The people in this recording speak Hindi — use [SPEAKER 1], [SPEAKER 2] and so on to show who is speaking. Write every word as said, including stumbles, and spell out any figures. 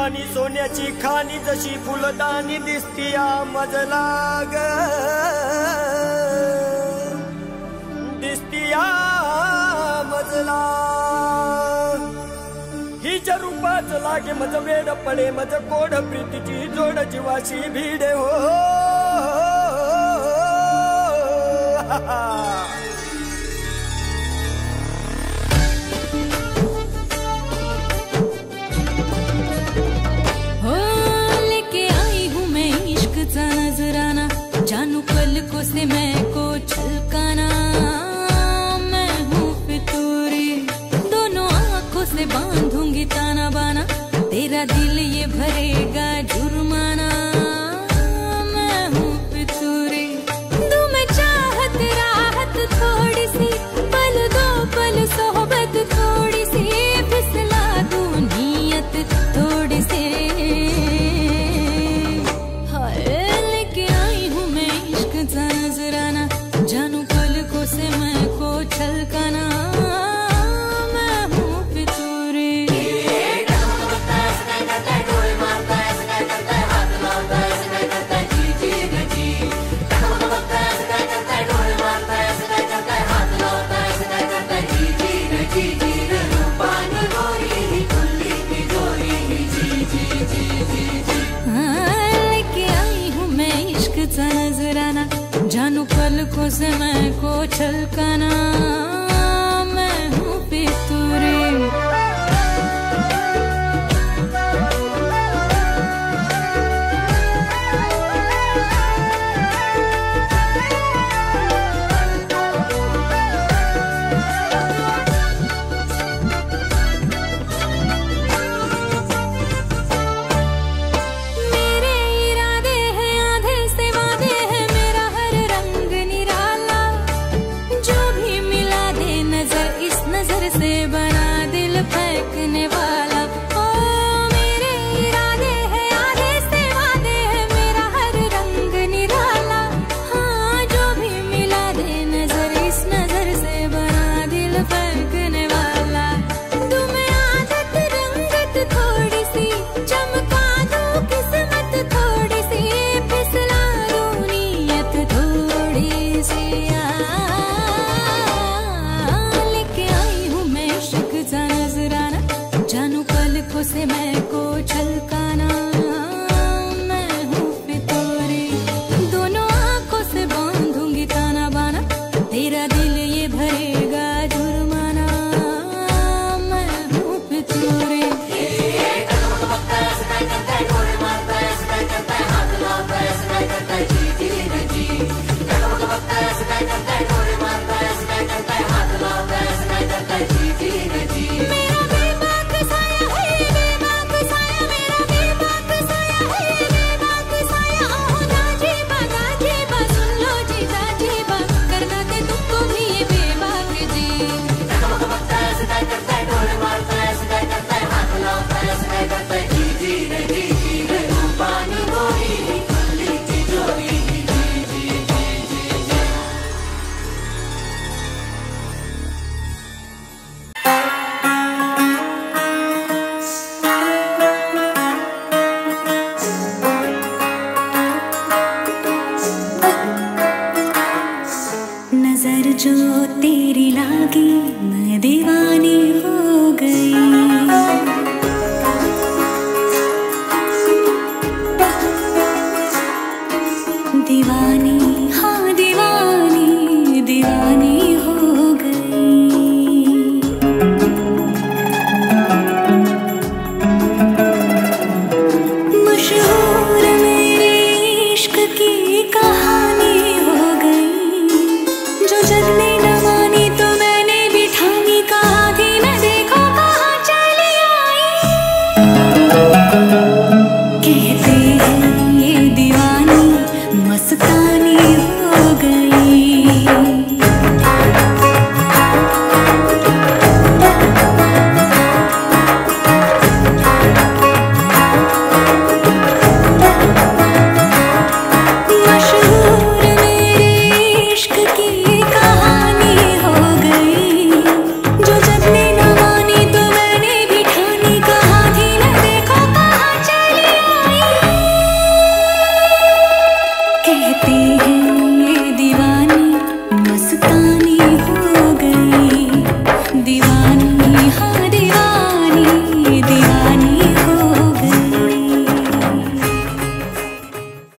[SPEAKER 1] वाणी सोन्याची खाणी जशी फुलदाणी दिसतीया मजला ग दिसतीया मजला हिच्या रूपाच लागे मज वेड पडे मज कोड प्रीतीची जोड जीवाशी भिडे हो
[SPEAKER 2] नजराना जानू पलकों से मैं को छलकाना मैं हूँ फितूरी दोनों आँखों से बांधूंगी ताना बाना तेरा दिल ये भरेगा जुर्माना मैं हूँ फितूरी दूँ मैं चाहत राहत थोड़ी सी पल दो पल सोहबत थोड़ी सी फिसला दूँ नीयत थोड़ी सी नजराना जानू पलकों से मैं को छलकाना मैं हूँ फितूरी लेके आई हूँ मैं इश्क सा नजराना जानू पलकों से मैं को छलकाना मैं हूँ फितूरी से बना दिल फेंकने वाला ओ मेरे इरादे हैं आधे से वादे हैं मेरा हर रंग निराला हाँ जो भी मिला दे नजर इस नजर से बना दिल फेंकने वाला तुम्हें आदत रंगत थोड़ी सी चमका दूं किस्मत थोड़ी सी फिसला दूं नीयत थोड़ी सी नजराना जानू पलकों से मैं को छलकाना मैं हूँ फितूरी दोनों आँखों से बांधूंगी ताना बाना तेरा दिल ये भरेगा जुर्माना मैं हूँ फितूरी मेरा बेबाक साया है बेबाक साया मेरा बेबाक साया है बेबाक साया ओह गाजीबा गाजीबा सुन लो जी गाजीबा करना दे तुमको भी ये बेबाक जी
[SPEAKER 3] नजर जो तेरी लागी मैं दीवानी हो गई